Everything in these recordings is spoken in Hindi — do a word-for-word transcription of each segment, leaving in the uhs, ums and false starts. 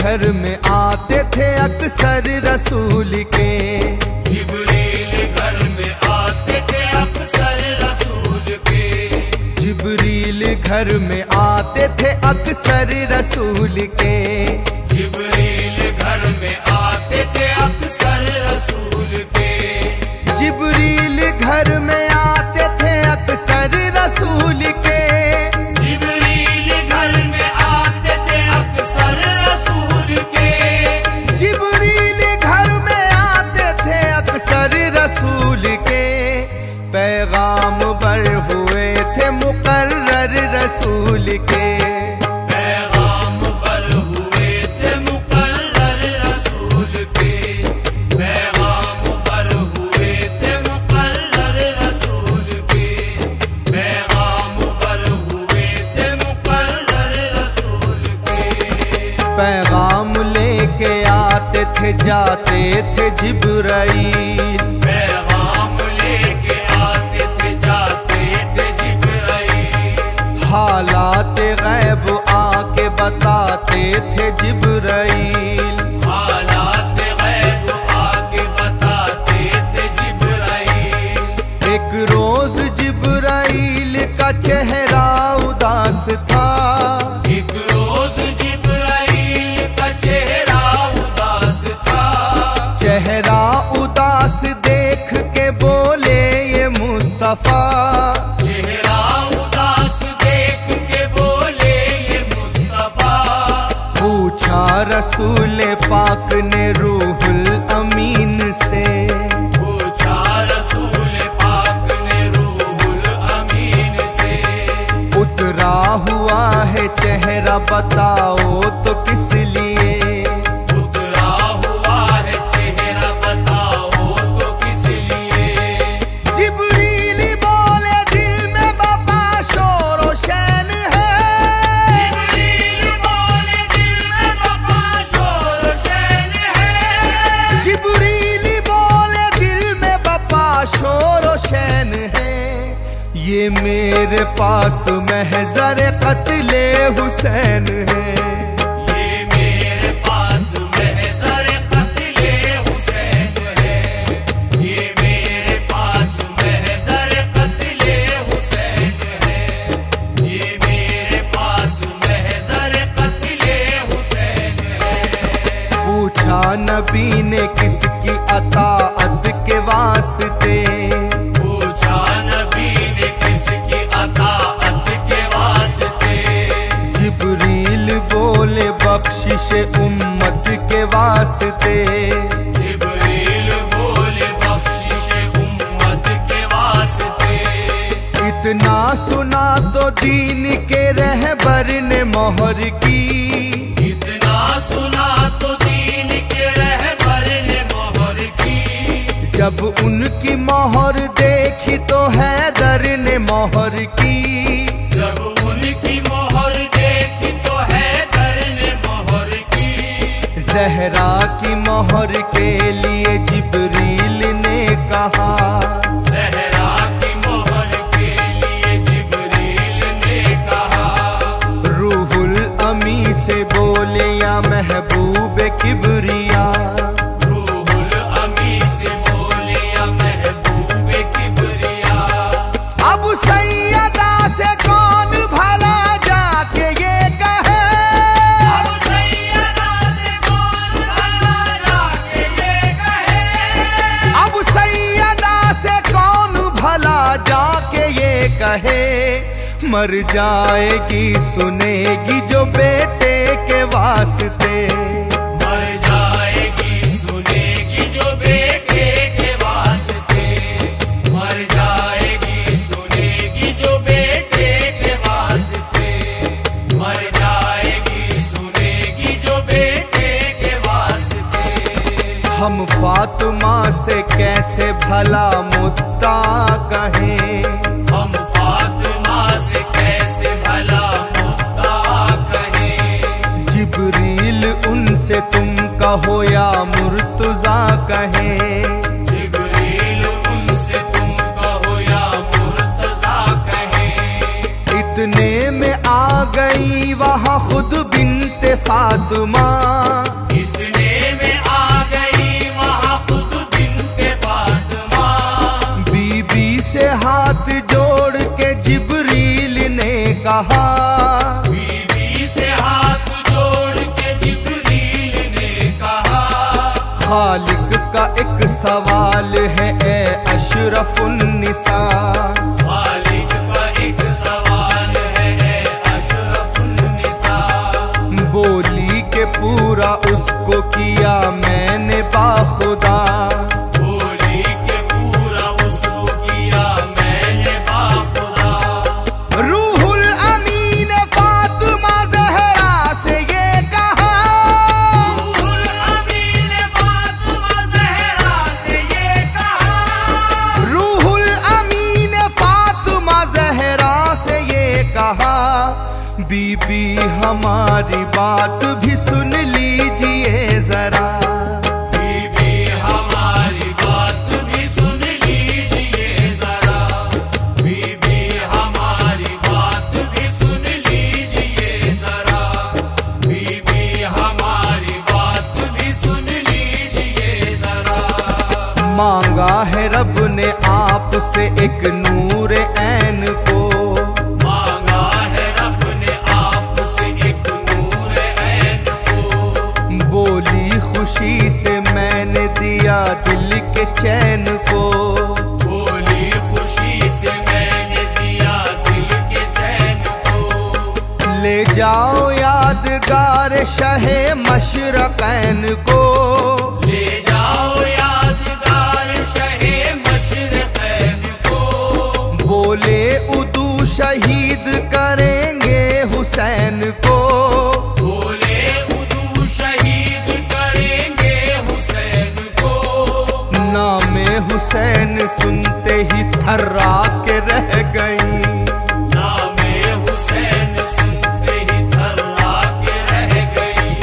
घर में आते थे अक्सर रसूल के, जिब्रील घर में आते थे अक्सर रसूल के, जिब्रील घर में आते थे अक्सर रसूल के, जिब्रील घर में आते थे अक्सर रसूल के, जिब्रील घर में आते थे अक्सर रसूल के, जिब्रील घर में आते थे अक्सर रसूल के, जिब्रील घर में आते थे अक्सर रसूल के, पैगाम बर हुए थे मुकर्रर रसूल के, पैगाम पर हुए थे मुकर्रर रसूल के, पैगाम पर हुए थे मुकर्रर रसूल के, पैगाम पर हुए थे मुकर्रर रसूल के। पैगाम लेके आते थे जाते थे जिब्राईल, पैगाम लेके आते थे जाते थे जिब्राईल, हालात गैब आके बताते थे जिब्राईल, हालात गैब आके बताते थे जिब्राईल। एक रोज जिब्राईल का चेहरा उदास था, एक रोज जिब्राईल का चेहरा उदास था, चेहरा उदास देख के बोले ये मुस्तफा, चेहरा उदास देख के बोले ये मुस्तफा, पूछा रसूल पाक ने रूहुल अमीन से, पूछा रसूल पाक ने रूहुल अमीन से, उतरा हुआ है चेहरा बताओ तो किस लिए, उतरा हुआ है चेहरा बताओ तो किस लिए। जिब्रील बोले दिल में बाबा शोर व शैन है, जिब्रील बोले दिल में बाबा शोर शैन है, जिब्रील बोले दिल में बाबा शोर व शैन है, ये मेरे पास महज़र कत्ले हुसैन है, ये मेरे पास महज़र कत्ले हुसैन है, ये मेरे पास महज़र कत्ले हुसैन है, ये मेरे पास महज़र कत्ले हुसैन है। पूछा नबी ने किसकी अताअत के वास्ते, पूछा नबी ने किसकी अताअत के वास्ते, जिब्रील बोले बख्शिश उम्मत के वास्ते, जिब्रील बोले बख्शिश उम्मत के वास्ते। इतना सुना तो दीन के रहबर ने मोहर की, इतना सुना तो दीन के रहबर ने मोहर की, जब उनकी मोहर देखी तो हैदर ने मोहर की, जब उनकी मोहर देखी तो हैदर ने मोहर की, ज़हरा की मोहर के लिए जिब्रील ने कहा, ज़हरा की मोहर के लिए जिब्रील ने कहा, रूहुल अमी से बोले या महबूब किबरिया, रूहुल अमी से बोले या महबूब किबरिया, अब सैयदा से कौन भला जाके ये कहे, अब सैयदा से कौन भला जाके ये कहे, अब सैयदा से कौन भला जाके ये कहे, मर जाएगी सुनेगी जो बेटे के वास्ते, मर जाएगी सुनेगी जो बेटे के वास्ते, मर जाएगी सुनेगी जो बेटे के वास्ते, मर जाएगी सुनेगी जो बेटे के वास्ते। हम फातिमा से कैसे भला मुद्दा कहें, हम फातिमा से कैसे भला मुद्दा कहें, जिब्रील उनसे तुम कहो या मुर्तजा कहें, जिब्रील उनसे तुम कहो या मुर्तजा कहें, इतने में आ गई वहाँ खुद बिन्ते फातिमा, इतने में आ गई वहाँ खुद बिन्ते फातिमा। बीबी से हाथ जोड़ के जिब्रील ने कहा, बीबी से हाथ जोड़ के जिब्रील ने कहा, खालिक का एक सवाल है ए अशरफुन निसा, खालिक का एक सवाल है ए अशरफुन निसा। बोली के पूरा उसको किया मैंने बाखुदा, बोली के पूरा उसको किया मैंने बाखुदा। रूहुल अमीन फातिमा ज़हरा से ये कहा, रूहुल अमीन फातिमा ज़हरा से ये कहा, रूहुल अमीन फातिमा ज़हरा से ये कहा, बीबी हमारी बात भी सुन लीजिए जरा, बीबी हमारी बात भी सुन लीजिए जरा, बीबी हमारी बात भी सुन लीजिए जरा, बीबी हमारी बात भी सुन लीजिए जरा। मांगा है रब ने आपसे एक नूर ऐन को, मांगा है रब ने आपसे एक नूर ऐन को, बोली खुशी से मैंने दिया दिल के चैन को, बोली खुशी से मैंने दिया दिल के चैन को। ले जाओ यादगार शहे मशरक़ैन को, ले जाओ यादगार शहे मशरक़ैन को, बोले उदू शहीद करेंगे हुसैन को, बोले उदू शहीद करेंगे हुसैन को। नामे हुसैन सुनते ही थर्रा के रह गई, नामे हुसैन सुनते ही थर्रा के रह गई,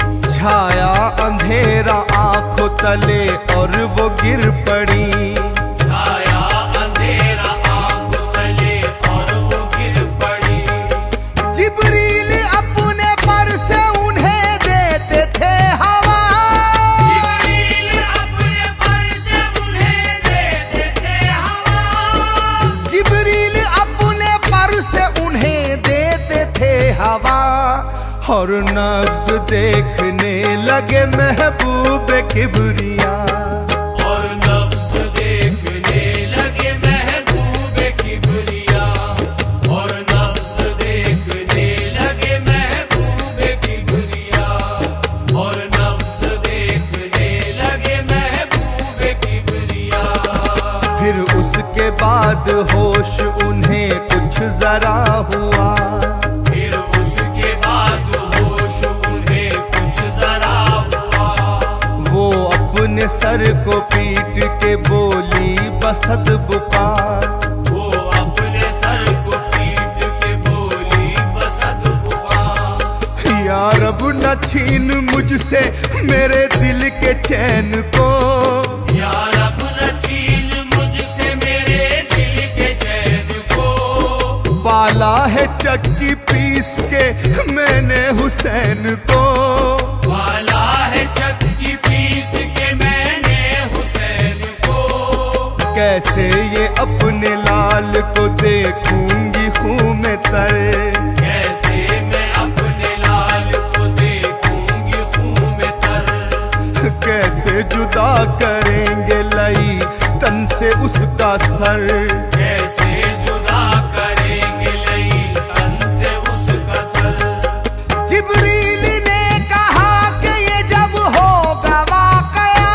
छाया अंधेरा आंखों तले और वो गिर पड़ी, छाया अंधेरा आंखों तले और वो गिर पड़ी। जिब्रील अपने पर से उन्हें देते थे हवा, जिब्रील अपने पर से उन्हें देते थे हवा, जिब्रील अपने पर से उन्हें देते थे हवा, और नब्ज देखने लगे महबूब किबरिया, और नब्ज देखने लगे महबूब किबरिया, और नब्ज देखने लगे महबूब किबरिया, और नब्ज देखने लगे महबूब किबरिया। फिर उसके बाद होश उन्हें कुछ जरा हुआ, फिर उसके बाद होश उन्हें कुछ जरा हुआ, वो अपने सर को पीट के बोली बसद बुका, वो अपने सर को पीट के बोली बसद हुआ। या रब न छीन मुझसे मेरे दिल के चैन को, या रब न छीन मुझसे मेरे दिल के चैन को, पाला है चक्की पीस के मैंने हुसैन को, पाला है चक्की पीस के मैंने हुसैन को। कैसे ये अपने लाल को देखूंगी खून में तर, कैसे मैं अपने लाल को देखूंगी खून में तर, कैसे जुदा करेंगे लई तन से उसका सर, कैसे जुदा करेंगे लई तन से उसका सर। जिब्रील ने कहा कि ये जब होगा वाकया,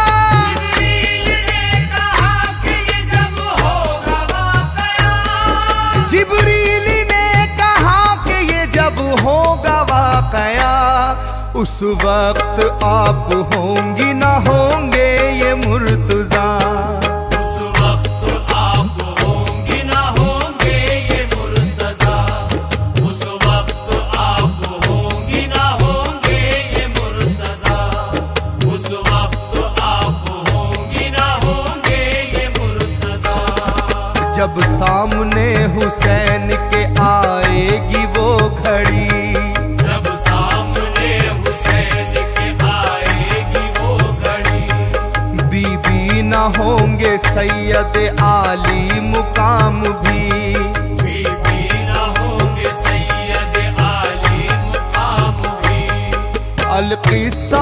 जिब्रील ने कहा कि ये जब होगा वाकया, जिब्रील ने कहा कि ये जब होगा वाकया, उस वक्त आप होंगी ना होंगे ये मुर्तजा, उस वक्त आप होंगी ना होंगे ये मुर्तजा, उस वक्त आप होंगी ना होंगे ये मुर्तजा, उस वक्त आप होंगी ना होंगे ये मुर्तजा। जब सामने हुसैन के आए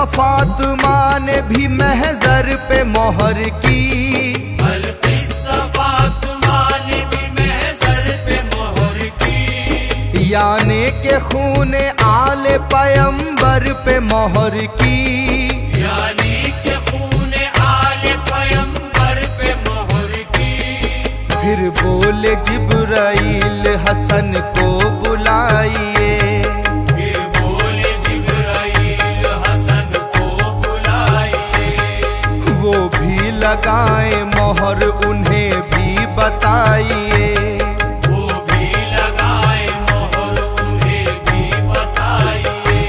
फातिमा ने भी महजर पे मोहर की, बल्किस्सा फातिमा ने भी महजर पे मोहर की, यानी के खून आले पैगंबर पे मोहर की, यानी के खून आले पैगंबर पे मोहर की। फिर बोले जिब्राइल हसन को बुलाइए, फिर बोले जिब्राइल हसन को बुलाइए, वो भी लगाए मोहर उन्हें भी बताइए, वो भी लगाए मोहर उन्हें भी बताइए।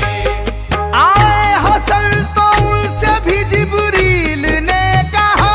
आए हसन तो उनसे भी जिब्रील ने कहा,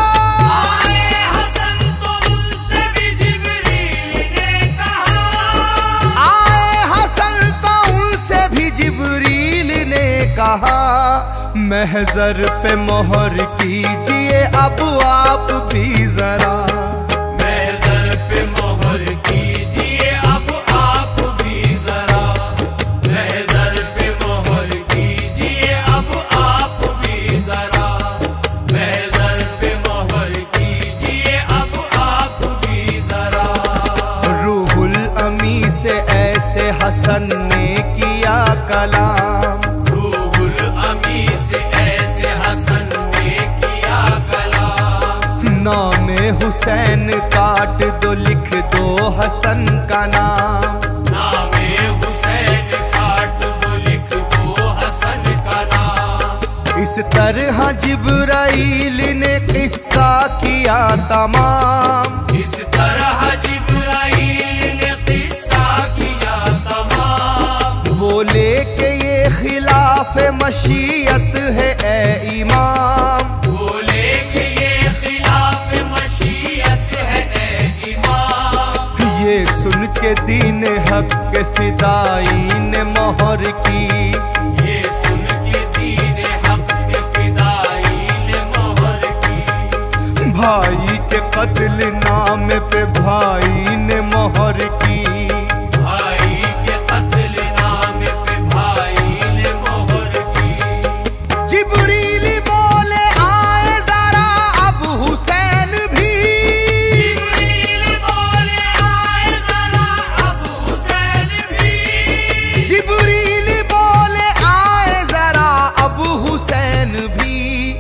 आए हसन तो उनसे भी जिब्रील ने कहा, आए हसन तो उनसे भी जिब्रील ने कहा, महजर पे मोहर कीजिए अब आप भी जरा, महजर पे मोहर कीजिए अब आप भी जरा, महजर पे मोहर कीजिए अब आप भी जरा, महजर पे मोहर कीजिए अब आप भी जरा। रूहुल अमी से ऐसे हसन ने किया कलाम, रूहुल अमी से ऐसे हसन ने किया कलाम, नामे हुसैन काट दो लिख दो हसन का नाम, नामे हुसैन काट दो लिख दो हसन का नाम। इस तरह जिब्राइल ने किस्सा किया तमाम, इस तरह जिब्राइल ने किस्सा किया तमाम, बोले कि ये खिलाफ मशीयत है ए इमाम, बोले कि ये खिलाफ मशीयत है ए इमाम। ये सुन के दीन हक के फिदाई ने मोहर की, ये सुन के दीन हक के फिदाई ने मोहर की, भाई के कत्ल नाम पे भाई ने मोहर की, भाई के कत्ल नाम पे भाई ने मोहर की। जिब्रील बोले आए जरा अब हुसैन भी, जिब्रील बोले आए जरा अब हुसैन भी, जिब्रील बोले आए जरा अब हुसैन भी,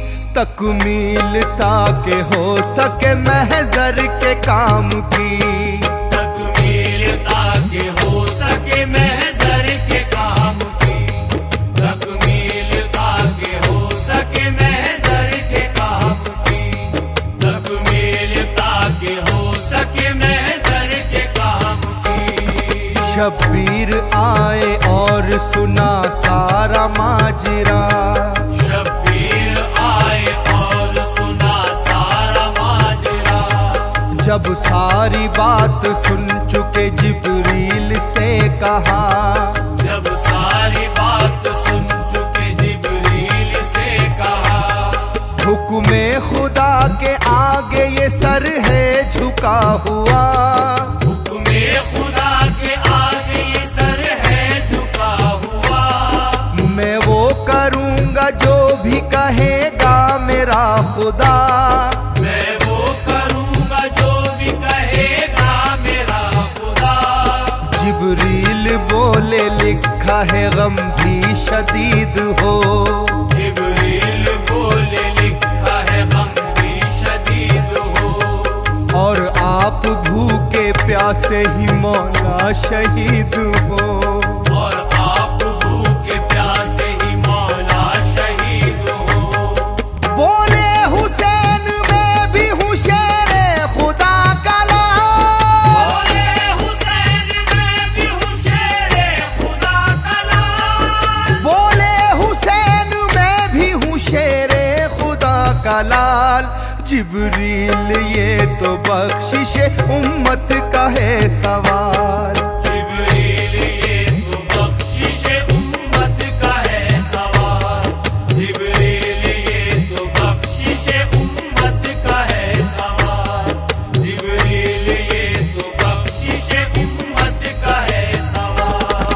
तकमील ताकि हो सके महजर के काम की, तकमील ताकि हो सके महजर के काम की, तकमील ताकि हो सके महजर के काम की, तकमील ताकि हो सके महजर के काम की। शब्बीर आए और सुना सारा माजरा, शब्बीर आए और सुना सारा माजरा, जब सारी बात सुन चुके जिब्रील से कहा, जब सारी बात सुन चुके जिब्रील से कहा, हुक्मे खुदा के आगे ये सर है झुका हुआ, हुक्मे खुदा के आगे ये सर है झुका हुआ, मैं वो करूँगा जो भी कहेगा मेरा खुदा, मैं वो करूँगा जो भी कहेगा मेरा खुदा। जिब्रील बोले लिखा है गम भी शदीद हो, जिब्रील बोले लिखा है गम भी शदीद हो, और आप भूखे प्यासे ही मौला शहीद हो, और आप भूखे प्यासे ही मौला शहीद हो। बोले हुसैन मैं भी हूँ शेरे खुदा का लाल, बोले हुसैन मैं भी हूँ शेरे खुदा का लाल, बोले हुसैन मैं भी हूँ शेरे खुदा का लाल, जिब्रील ये तो बख्शिश उम्मत का है सवाल, जिब्रील ये तो बख्शिश उम्मत का है सवाल, जिब्रील ये तो बख्शिश उम्मत का है सवाल, जिब्रील ये तो बख्शिश उम्मत का है सवाल।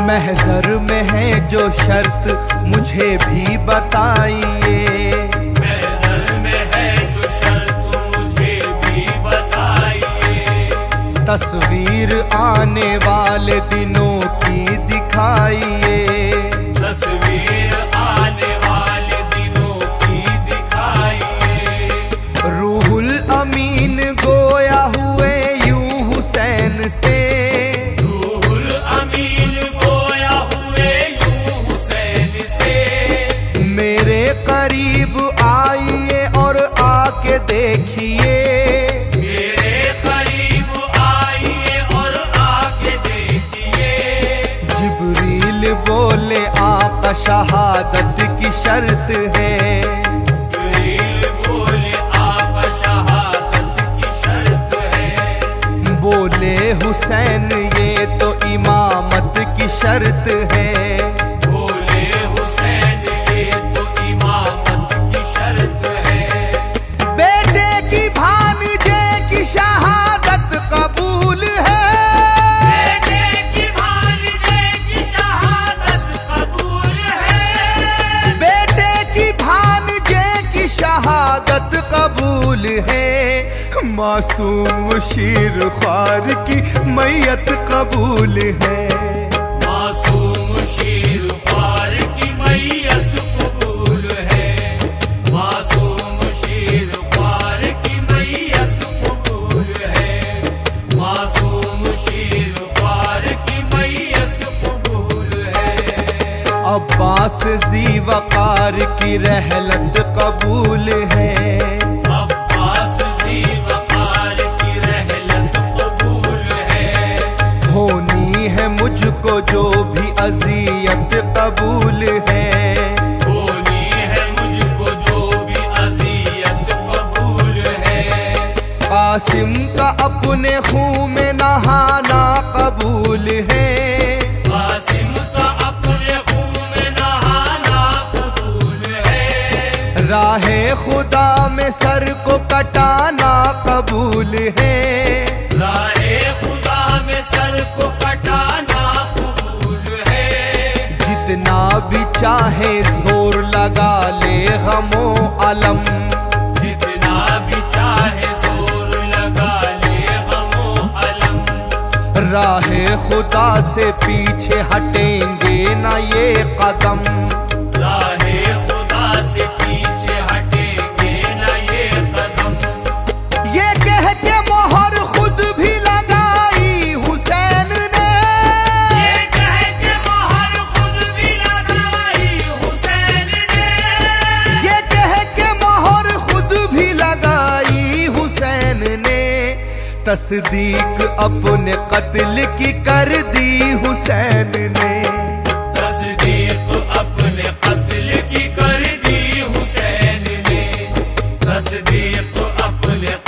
महज़र में है जो शर्त मुझे भी बताइए, महज़र में है जो शर्त मुझे भी बताइए। तस्वीर आने वाले दिनों की दिखाइए, तस्वीर आने वाले दिनों की दिखाइए। रूहुल अमीन गोया हुए यूं हुसैन से, रूहुल अमीन गोया हुए यूं हुसैन से। मेरे करीब आइए और आके देखिए, मेरे करीब आइए और आके देखिए। जिब्रील बोले आका शहादत की शर्त है, जिब्रील बोले आका शहादत की शर्त है। बोले हुसैन ये तो इमामत की शर्त है, बोले हुसैन ये तो इमामत की शर्त है। बेटे की भांजे की शहादत कबूल है, बेटे की भांजे की शहादत कबूल है। बेटे की भांजे की शहादत कबूल है। मासूम शीर ख्वार की मैयत कबूल है, मासूम शीर ख्वार की मैयत कबूल है। मासूम शीर ख्वार की मैयत कबूल है। मासूम शीर ख्वार की मैयत कबूल है। अब्बास जी वकार की रहलत कबूल है, अब्बास जी वकार की रहलत कबूल है। होनी है मुझको जो भी अजियत कबूल है, होनी है मुझको जो भी अज़ियत कबूल है। कासिम का अपने खून में नहाना कबूल है, कासिम का अपने खून में नहाना कबूल है। राहे खुदा में सर को कटाना कबूल है, राहे खुदा में सर को कटाना कबूल है। जितना भी चाहे जोर लगा ले गमो अलम, जितना भी चाहे जोर लगा ले गमो अलम। राहे खुदा से पीछे हटेंगे ना ये कदम, राहे खुदा से पीछे हटेंगे न ये कदम। ये कह के मोहर खुद भी लगाई हुसैन ने, ये कह के मोहर खुद भी लगाई हुसैन ने। ये कह के मोहर खुद भी लगाई हुसैन ने, तस्दीक अपने कत्ल की कर दी हुसैन ने, तस्दीक अपने कत्ल की कर दी हुसैन ने। तस्दीक अपने